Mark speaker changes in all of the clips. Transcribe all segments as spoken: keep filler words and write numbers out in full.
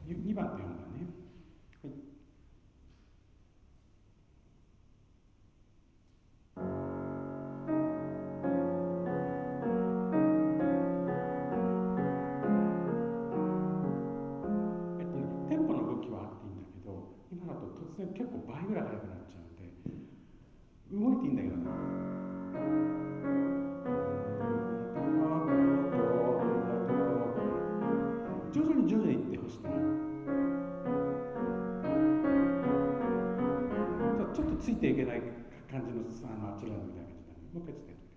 Speaker 1: にばんとよんばんね。はい。えっとね、テンポの動きはあっていいんだけど、今だと突然結構倍ぐらい速くなっちゃうので、動いていいんだけどね。徐々に徐々にいってほしいな。ちょっとついていけない感じのあのあちらみたいな感じだね。もう一回つけてみて。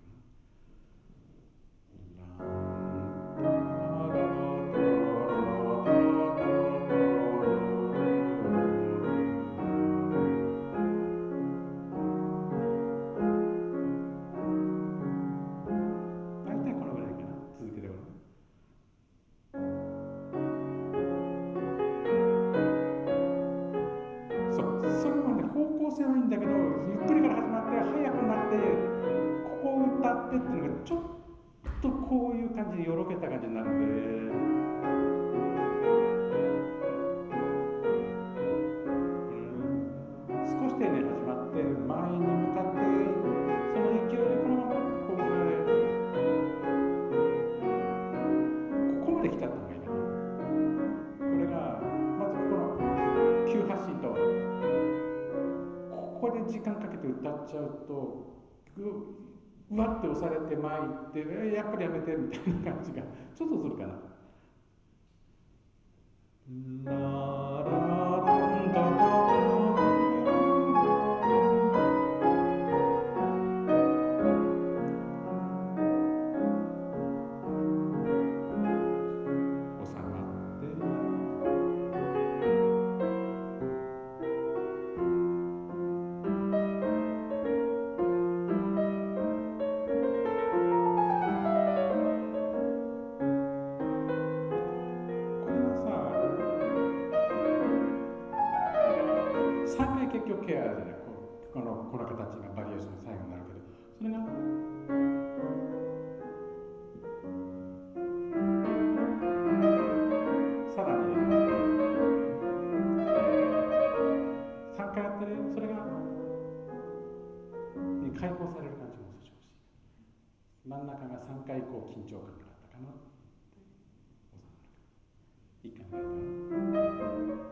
Speaker 1: 大体このぐらいかな。続けてごらん。そう、それはね、方向性はいいんだけど、ゆっくりから始まって速くなって、ここを歌ってっていうのがちょっとこういう感じでよろけた感じになるので。少し丁寧に始まって前に向かって、その勢いでこのままここまでここまで来ちゃった方がいいかな。これがまずここの急発進と、ここで時間かけて歌っちゃうとうわって押されて前行って、やっぱりやめてみたいな感じがちょっとするかな。ララランダダさんかい結局ケアじゃない、このこの形がバリエーションの最後になるけど、それがさらにさんかいやってね、それが解放される感じも少し欲しい。真ん中がさんかいこう緊張感があったかなって収まるか。いいかな。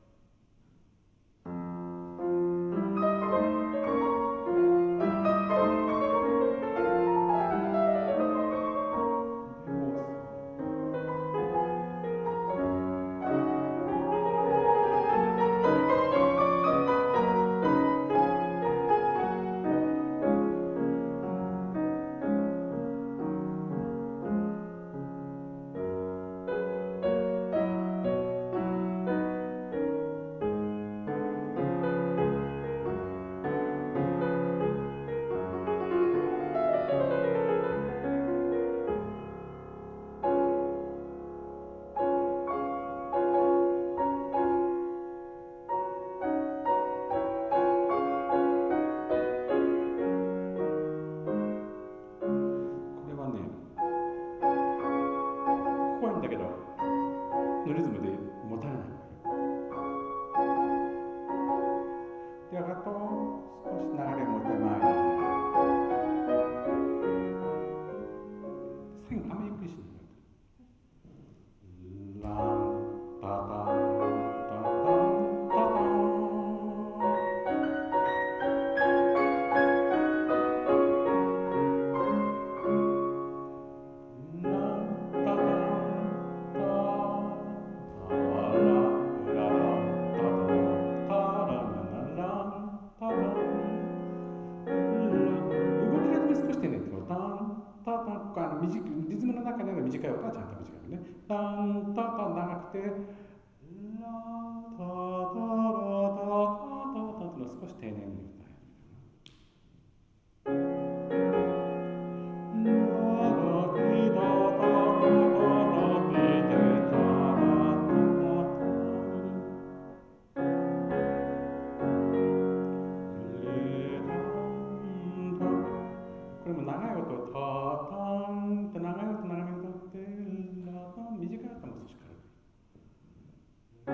Speaker 1: だけどのリズムで持たれない。で、あと少し流れを持って前に、最後あんまりゆっくりしない。ランタタンタタンタタン。リズムの中での短い音はちゃんと短いね。タンタタ長くて、ラタタラタタタタの少し丁寧に歌えこれも長い音をタタンって長い音長めに歌って、ラタン短い音も少し軽く。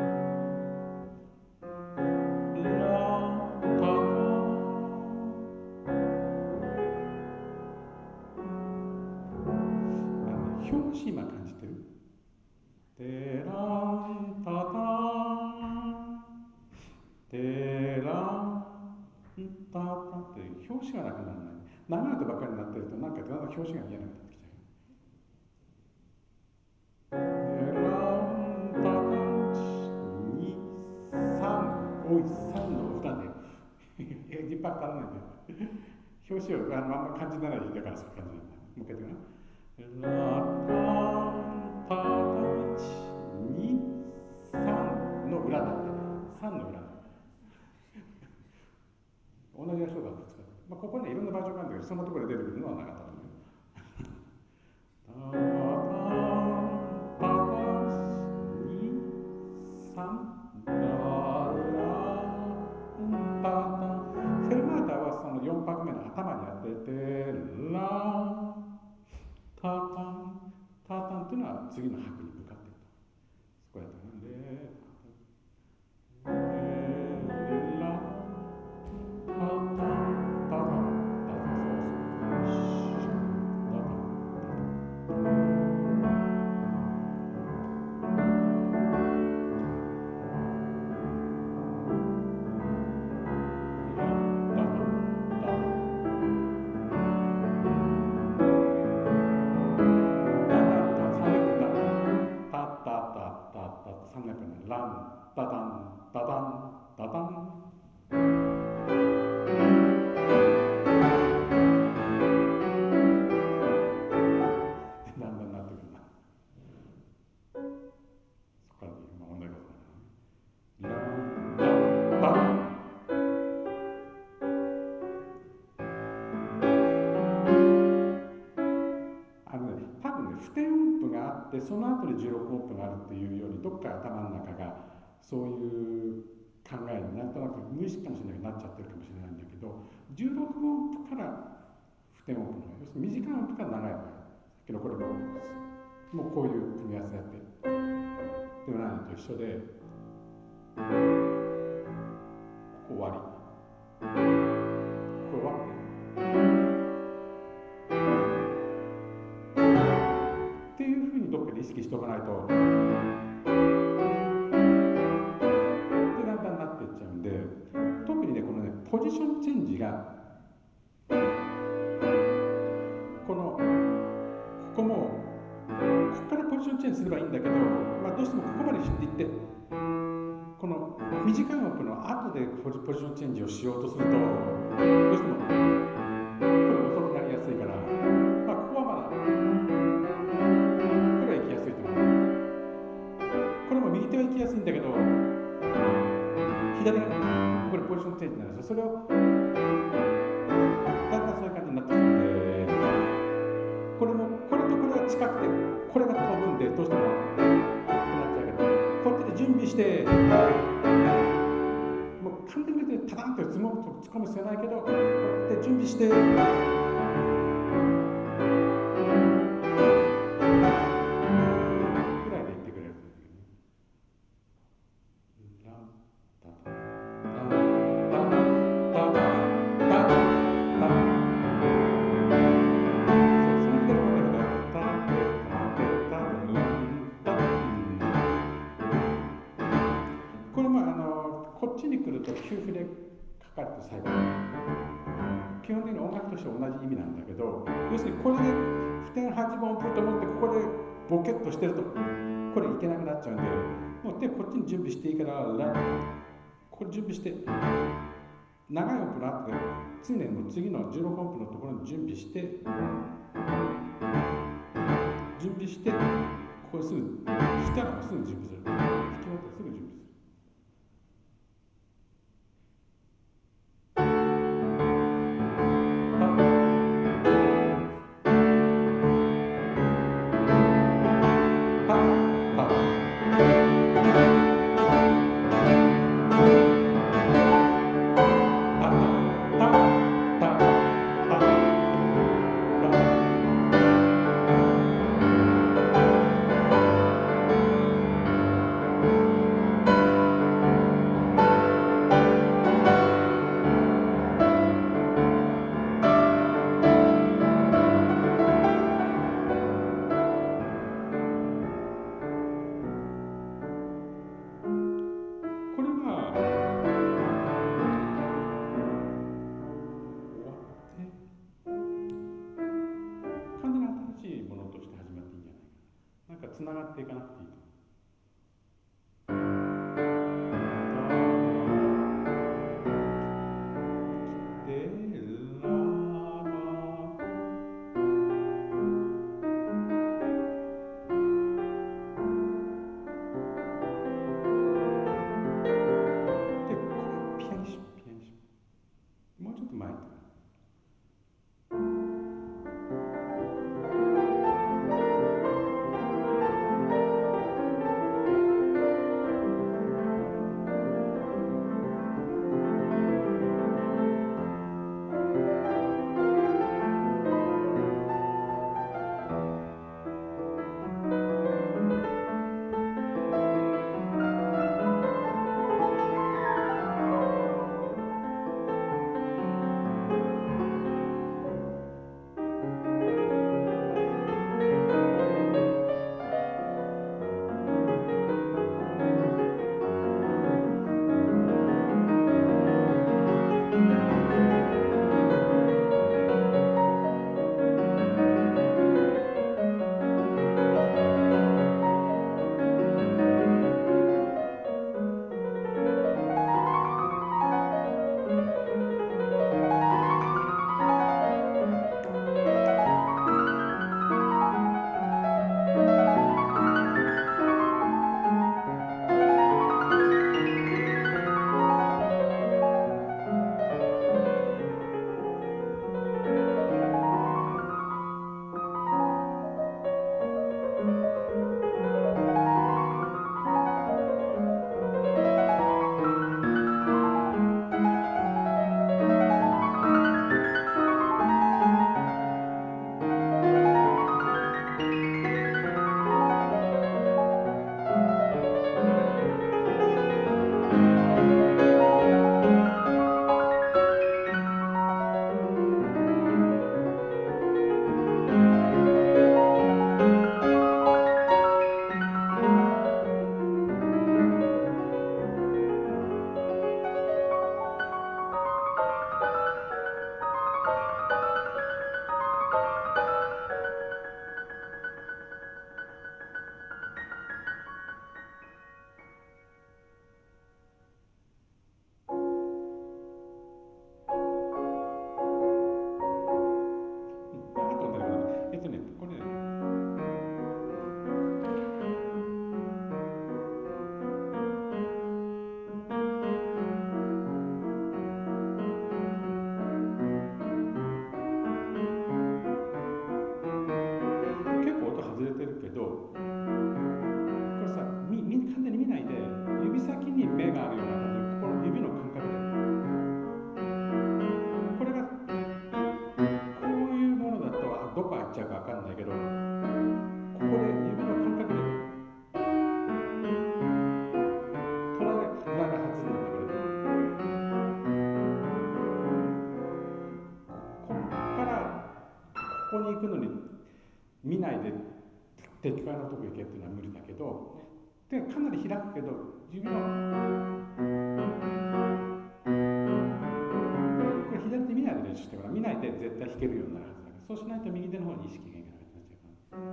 Speaker 1: 表紙が見えなくなってきちゃう。ランタタンチにさんおいさんの歌でいっぱい足らないんだよ。表紙をあのあんま感じないだからそういう感じなんだ。もう一回言ってかな。ラタンタタチにさんの裏だって。さんの裏だ。同じ人だと使う。まあ、ここねいろんなバージョンがあるんだけど、そのところで出てくるのはなかったのね。タタタタにさんラランタタン。フェルマータはそのよん拍目の頭に当ててラタタンタタンっていうのは次の拍に向かっていると。そこやってね。でその後でじゅうろく音符があるっていうようにどっか頭の中がそういう考えになんとなく無意識かもしれないけどなっちゃってるかもしれないんだけど、じゅうろく音符から不点音符の要するに短い音符から長い音符けど、これももうこういう組み合わせやってでもないのと一緒で、ここ終わり、ここ終わってどっかで意識しておかないとでだんだんなっていっちゃうんで、特にねこのねポジションチェンジがこのここもここからポジションチェンジすればいいんだけど、まあ、どうしてもここまで知っていってこの短い音符の後でポジションチェンジをしようとするとどうしてもこれ遅くなりやすいから、まあ、ここはまだこれも右手は行きやすいんだけど左がこれポジションチェンジになるんですよ。それをだんだんそういう感じになってくるんで、これもこれとこれが近くてこれが飛ぶんでどうしてもこうなっちゃうけど、こっちで準備してもう完全にタタンと突っ込む必要ないけど、こうやって準備して最後基本的に音楽として同じ意味なんだけど、要するにこれで不点はちばん音符と思ってここでボケっとしてるとこれいけなくなっちゃうんで、もう手こっちに準備していいからラこれ準備して長い音符の後で常にもう次のじゅうろく音符のところに準備して準備してここですぐしたらすぐ準備する、弾き終わってすぐ準備する。 行くのに見ないで適当なとこ行けっていうのは無理だけど、でかなり開くけど指のこれ左手見ないで練習してから、見ないで絶対弾けるようになるはずだけど、そうしないと右手の方に意識がいかなくなっちゃうから。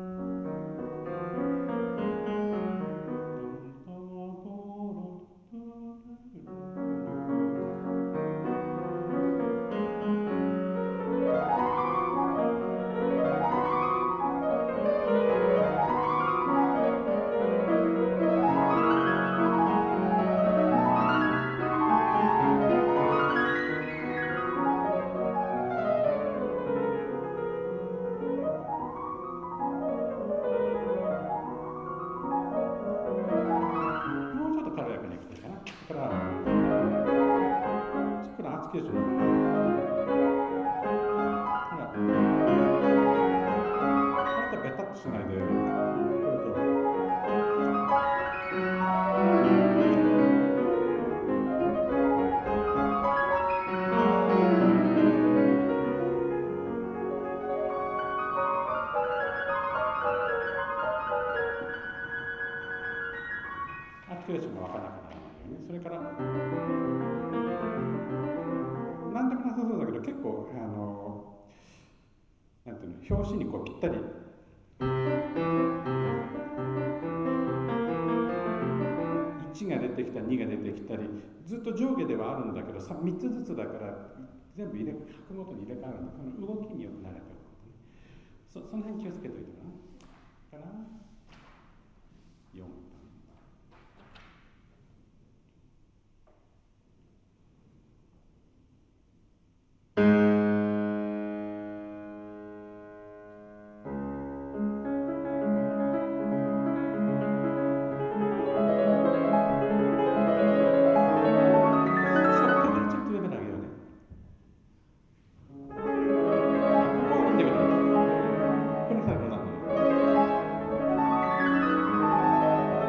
Speaker 1: しないで、これと。アーティキュレーションが分からなくなるんだよね。それからなんでもなさそうだけど、結構あのなんていうの、表紙にこうぴったりいちが出てきたりにが出てきたり、ずっと上下ではあるんだけどさみっつずつだから全部入れ拍ごとに入れ替わるんだ。この動きによく慣れておくことね。そ, その辺気をつけておいてかな。かなよんばん。こ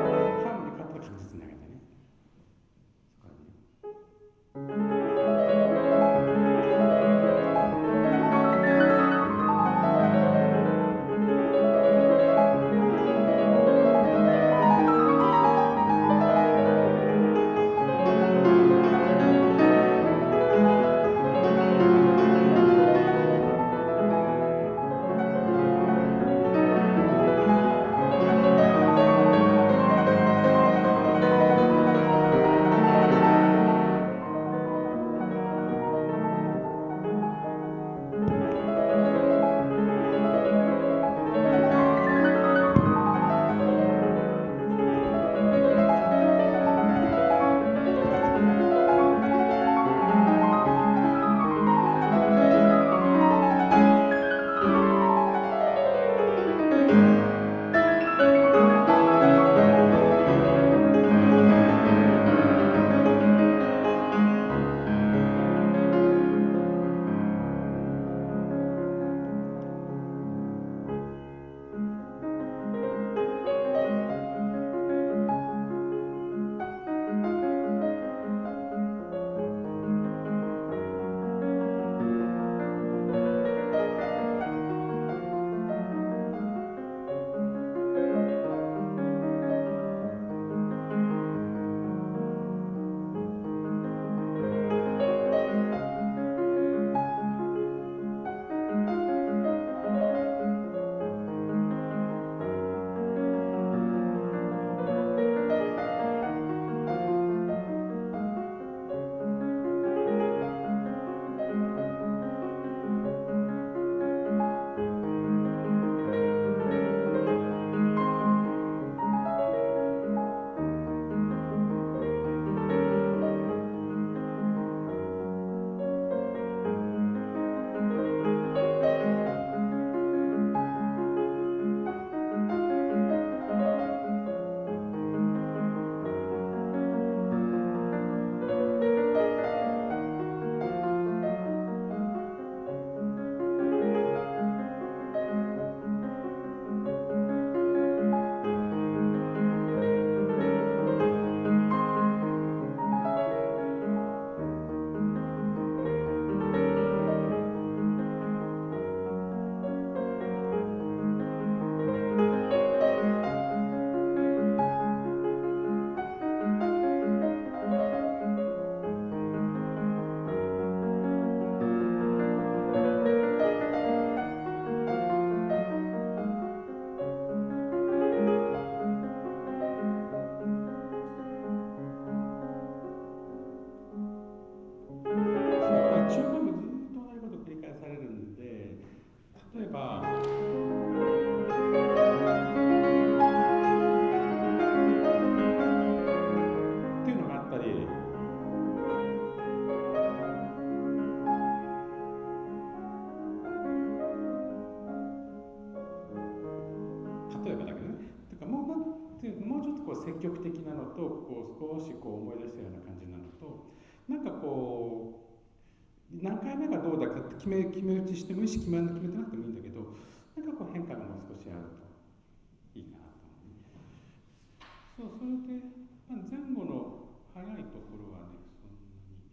Speaker 1: 積極的なのとこう少しこう思い出したような感じなのと、なんかこう何回目がどうだかって決め決め打ちしてもいいし、決め決めてなくてもいいんだけど、なんかこう変化がもう少しあるといいかなと思う。そう、それで、まあ、前後の早いところはね、そんなに、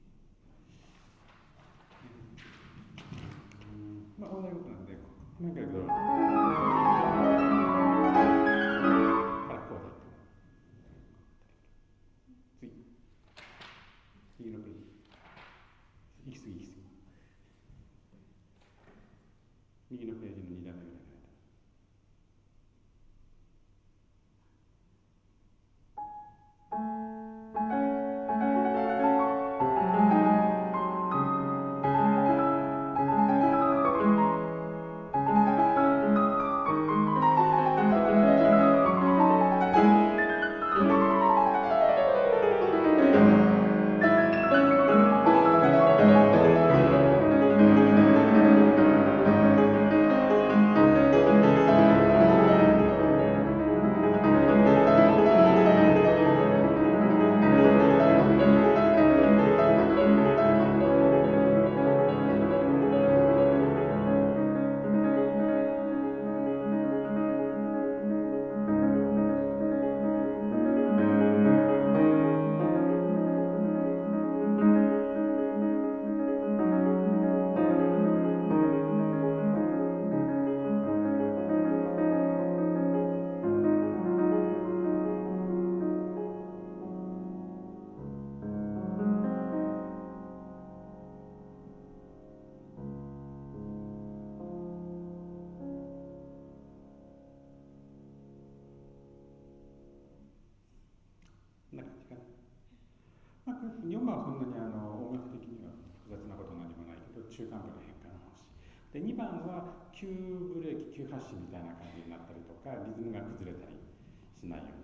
Speaker 1: うん、まあ同じことなんで、なんかけど、からこうだと。次、次のページ。行き過ぎ、行き過ぎ。右のページのに段目ぐらい。こんな感じかな。まあ、よんばんはそんなにあの音楽的には複雑なことは何もないけど、中間部の変化の話。で、にばんは急ブレーキ、急発進みたいな感じになったりとか、リズムが崩れたりしないように。